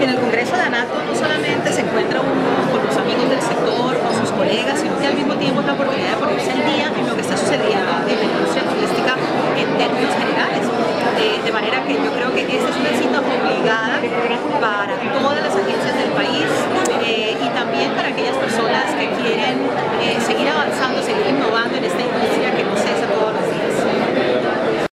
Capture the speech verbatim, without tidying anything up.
En el Congreso de ANATO no solamente se encuentra uno con los amigos del sector, con sus colegas, sino que al mismo tiempo es la oportunidad de ponerse al día en lo que está sucediendo en la industria turística en términos generales. De, de manera que yo creo que esta es una cita obligada para todas